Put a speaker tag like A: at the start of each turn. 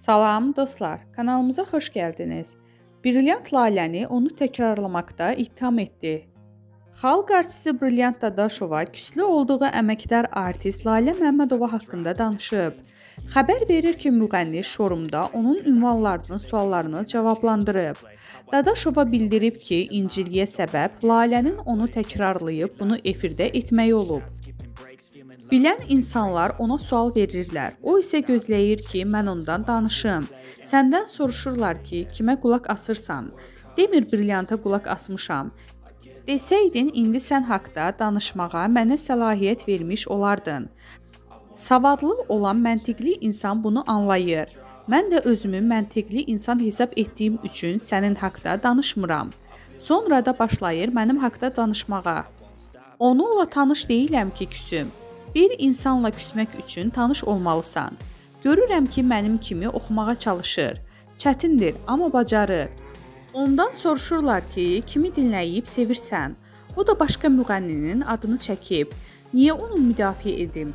A: Salam dostlar, kanalımıza xoş gəldiniz. Brilliant Laləni onu təkrarlamaqda ittiham etdi. Xalq artisti Brilliant Dadaşova küslü olduğu əməkdar artist Lalə Məmmədova haqqında danışıb. Xəbər verir ki, müğənni şourumda onun ünvanlarını, suallarını cavablandırıb. Dadaşova bildirib ki, incilliyə səbəb Lalənin onu təkrarlayıb bunu efirdə etməyi olub. Bilən insanlar ona sual verirlər. O isə gözləyir ki, mən ondan danışım. Səndən soruşurlar ki, kimə qulaq asırsan? Demir Brillianta qulaq asmışam. Desəydin, indi sən haqda danışmağa mənə səlahiyyət vermiş olardın. Savadlı olan məntiqli insan bunu anlayır. Mən də özümü məntiqli insan hesab etdiyim üçün sənin haqda danışmıram. Sonra da başlayır mənim haqda danışmağa. Onunla tanış deyiləm ki, küsüm. Bir insanla küsmək üçün tanış olmalısan. Görürəm ki, mənim kimi oxumağa çalışır. Çətindir, amma bacarır. Ondan soruşurlar ki, kimi dinləyib sevirsən? O da başqa müğənninin adını çəkib. Niyə onu müdafiə edim?